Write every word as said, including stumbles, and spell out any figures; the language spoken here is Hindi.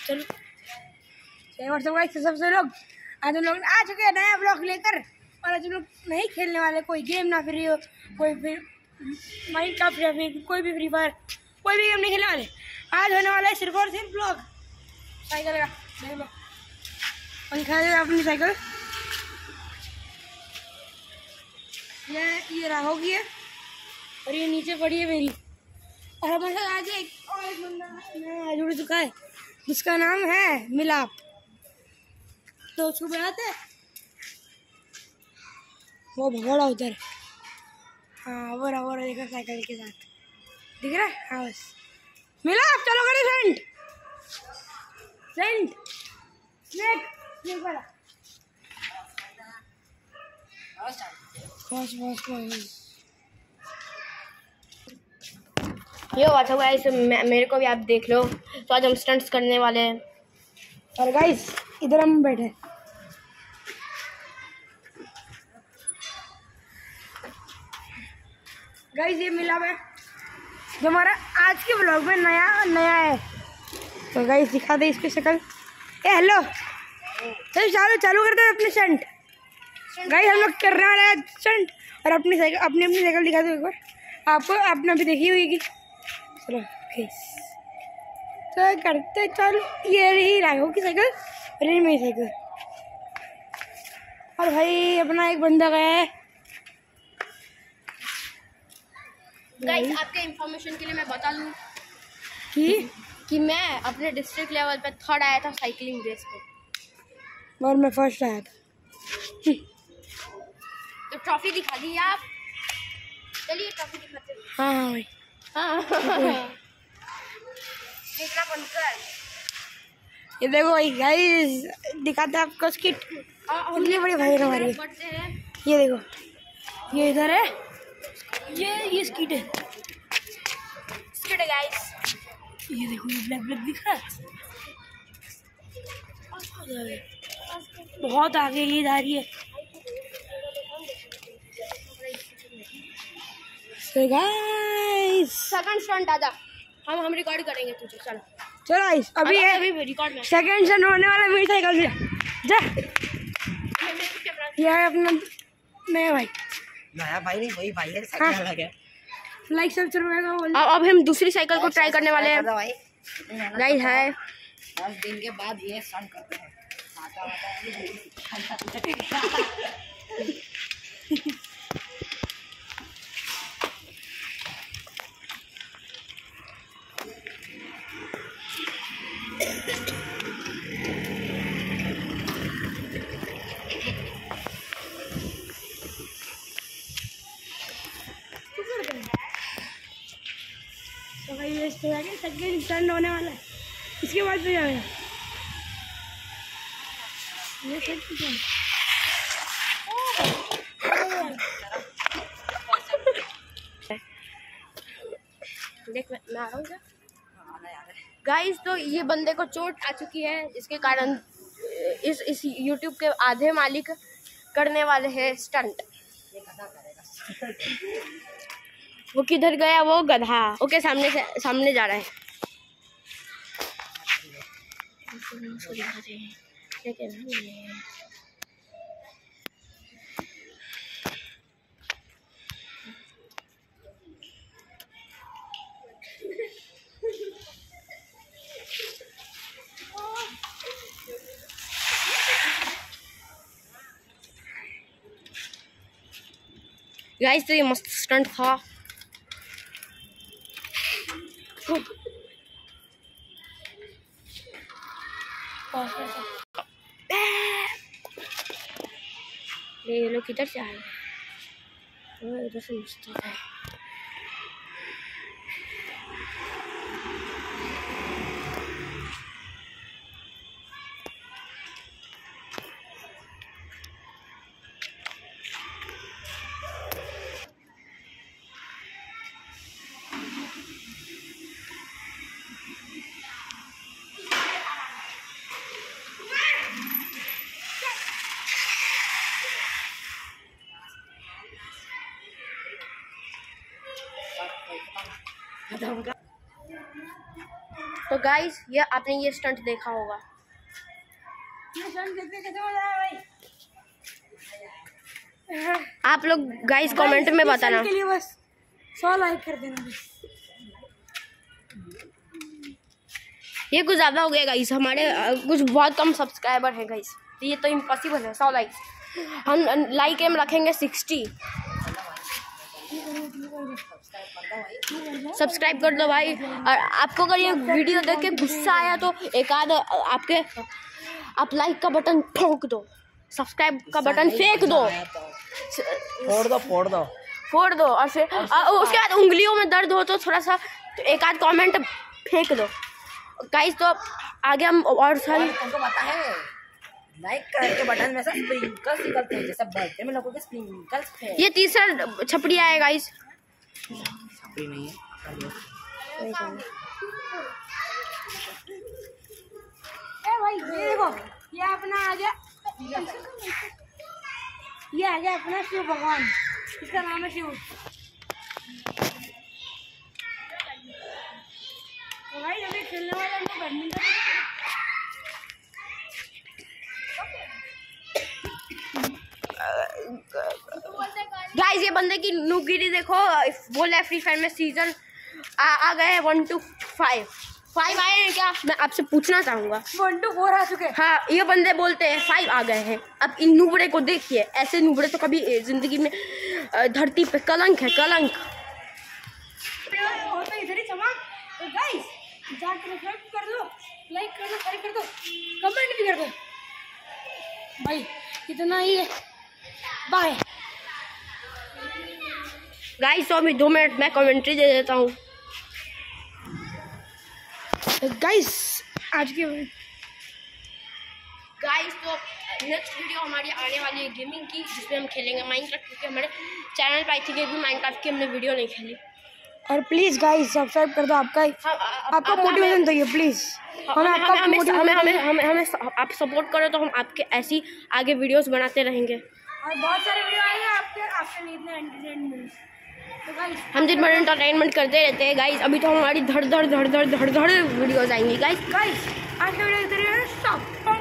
चलो व्हाट्सएप गाइस, सबसे लोग आज हम लोग आ चुके हैं नया ब्लॉग लेकर। और आज हम लोग नहीं खेलने वाले कोई गेम, ना फ्री हो कोई फिर माइनक्राफ्ट या फिर कोई भी फ्री फायर, कोई भी गेम नहीं खेलने वाले। आज होने वाला है सिर्फ और सिर्फ ब्लॉग साइकिल का। देख लो और दिखा दे अपनी साइकिल। ये ये राहो की है और ये नीचे पड़ी है मेरी। और हमारे साथ आज एक और एक बंदा जुड़ चुका है जिसका नाम है मिलाप। तो उसको बनाते हैं वो भगोड़ा उधर। हाँ वो रहा वो रहा देखा साइकिल के साथ दिख रहा है। हाँ बस मिलाप चलो करें सेंट सेंट स्नेक स्नेक वाला बस बस बस। ये व्हाट्सएप गाइस, मेरे को भी आप देख लो। तो आज हम स्टंट्स करने वाले हैं। और गाइस इधर हम बैठे गाइस, ये मिला है जो हमारा आज के ब्लॉग में नया नया है। तो गाइस दिखा दे इसकी शक्ल। ए हेलो चलो चालू चालू करते हैं अपने स्टंट। गाइस हम लोग करने वाले हैं स्टंट और अपनी साइकिल अपनी अपनी साइकिल दिखा दो एक बार। आपको आपने भी देखी होगी। चलो गाइस तो करते चलो। ये रही राघव की साइकिल और ये मेरी साइकिल। और भाई अपना एक बंदा गया है। गाइस आपके इंफॉर्मेशन के लिए मैं बता दूं कि कि मैं अपने डिस्ट्रिक्ट लेवल पे थर्ड आया था साइकिलिंग रेस पे और मैं फर्स्ट आया था। तो ट्रॉफी दिखा दी आप। चलिए ट्रॉफी दिखाते हैं। हाँ हाँ भाई हाँ देखना बंद कर। ये देखो भाई गाइस दिखाते हैं आपको उसकी कितनी बड़ी भाई हमारी। ये देखो ये इधर है, ये ये स्कीट है स्किड है गाइस। ये देखो ये ब्लैक ब्लैक दिख रहा है। बहुत आगे ये जा रही है। So guys सेकंड स्टंट आजा, हम हम रिकॉर्ड करेंगे तुझे। चलो चलो गाइस अभी है अभी रिकॉर्ड में सेकंड सन होने वाला मेरी साइकिल से। जा ये है अपना नया भाई। नया भाई नहीं वही भाई है, साइकिल हाँ। अलग है। लाइक सब्सक्राइब बोल। अब अब हम दूसरी साइकिल को ट्राई करने वाले हैं भाई गाइस। है दस दिन के बाद ये सन करते हैं। तो भाई ये सेकंड स्टैंड होने वाला है। इसके बाद फिर आएगा ये सेकंड। देख मैं आ रहा हूँ गाइस। तो ये बंदे को चोट आ चुकी है जिसके कारण इस इस यूट्यूब के आधे मालिक करने वाले हैं स्टंट। वो किधर गया वो गधा? ओके सामने से सामने जा रहा है। गाइस तो ये मस्त स्टंट था। ये लोग किधर से आए? इधर से मस्त है। तो गाइस ये आपने ये स्टंट देखा होगा। ये स्टंट देखते कैसे मजा आया भाई? आप लोग गाइस कमेंट में बताना। के लिए बस सौ लाइक कर देना बस। ये कुछ ज़्यादा हो गया गाइस, हमारे अ, कुछ बहुत कम सब्सक्राइबर है गाइस, तो ये तो इम्पॉसिबल है सौ लाइक्स। हम लाइक एम रखेंगे सिक्सटी। सब्सक्राइब कर दो भाई। और आपको अगर ये वीडियो देख के गुस्सा आया तो एक आध आपके आप लाइक का बटन ठोक दो, सब्सक्राइब का बटन फेंक दो, फोड़ दो फोड़ दो फोड़ दो। और फिर और उसके बाद उंगलियों में दर्द हो तो थोड़ा सा तो एक आध कमेंट फेंक दो गाइस। तो आगे हम और सारी तुमको पता है लाइक करके बटन में से स्प्रिंकल्स निकलते हैं, जैसे बर्थडे में लोगों के स्प्रिंकल्स थे। ये तीसरा छपड़ी आया गाइस। छपरी नहीं है। ए भाई ये देखो, ये अपना आ गया, ये आ गया अपना शिव भगवान, इसका नाम है शिव। तो भाई अभी खेलने वाले हमको बैडमिंटन। गाइस ये बंदे की नूगिरी देखो, बोला फ्री फायर में सीजन आ, आ गए वन टू फाइव फाइव आए हैं क्या? मैं आपसे पूछना चाहूँगा। वन टू फोर आ चुके हैं। हाँ ये बंदे बोलते हैं फाइव आ गए हैं। अब इन नूबड़े को देखिए, ऐसे नूबड़े तो कभी जिंदगी में अ, धरती पे कलंक है, कलंक। और तो इधर ही चमक। तो गाइस जाकर सब्सक्राइब कर दो, लाइक कर दो, शेयर कर दो, कमेंट भी कर दो भाई, इतना ही है। बाय गाइस तो अभी दो मिनट मैं कमेंट्री दे देता हूँ। गाइस आज की गाइस तो नेक्स्ट वीडियो हमारी आने वाली है गेमिंग की, जिसमें हम खेलेंगे माइनक्राफ्ट, क्योंकि हमारे चैनल पर आई थी कि भी माइनक्राफ्ट की हमने वीडियो नहीं खेली। और प्लीज गाइस सब्सक्राइब कर दो, आपका हम आपका मोटिवेशन चाहिए प्लीज। हमें हमें आपका हमें motivation हमें हमें चाहिए। हमें हमें आप सपोर्ट करो तो हम आपके ऐसी आगे वीडियोस बनाते रहेंगे। और बहुत सारे वीडियो आएंगे आपके आपके लिए इतने एंटरटेनमेंट। तो गाइस हम दिन भर एंटरटेनमेंट करते रहते हैं गाइस। अभी तो हमारी धड़ धड़ धड़ धड़ धड़ धड़ वीडियोस आएंगी गाइस। गाइस आज का वीडियो इधर ही है, स्टॉप।